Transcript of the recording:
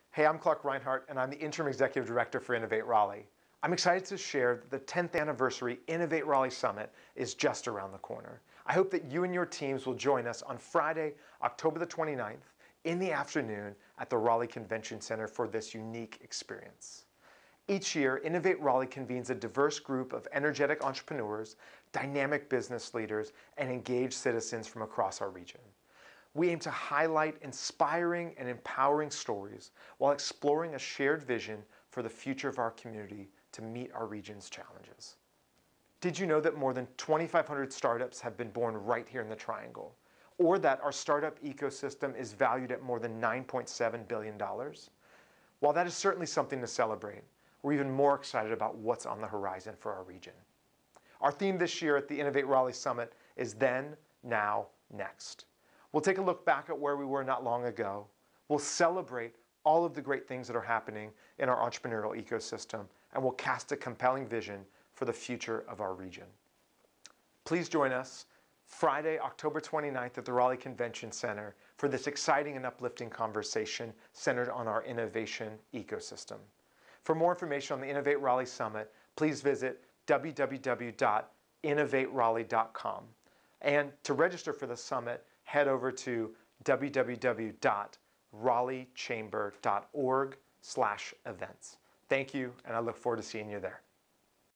Hey, I'm Clark Reinhardt, and I'm the Interim Executive Director for Innovate Raleigh. I'm excited to share that the 10th anniversary Innovate Raleigh Summit is just around the corner. I hope that you and your teams will join us on Friday, October the 29th, in the afternoon at the Raleigh Convention Center for this unique experience. Each year, Innovate Raleigh convenes a diverse group of energetic entrepreneurs, dynamic business leaders, and engaged citizens from across our region. We aim to highlight inspiring and empowering stories while exploring a shared vision for the future of our community to meet our region's challenges. Did you know that more than 2,500 startups have been born right here in the Triangle? Or that our startup ecosystem is valued at more than $9.7 billion? While that is certainly something to celebrate, we're even more excited about what's on the horizon for our region. Our theme this year at the Innovate Raleigh Summit is Then, Now, Next. We'll take a look back at where we were not long ago. We'll celebrate all of the great things that are happening in our entrepreneurial ecosystem, and we'll cast a compelling vision for the future of our region. Please join us Friday, October 29th at the Raleigh Convention Center for this exciting and uplifting conversation centered on our innovation ecosystem. For more information on the Innovate Raleigh Summit, please visit www.innovateraleigh.com. And to register for the summit, head over to www.raleighchamber.org/events. Thank you, and I look forward to seeing you there.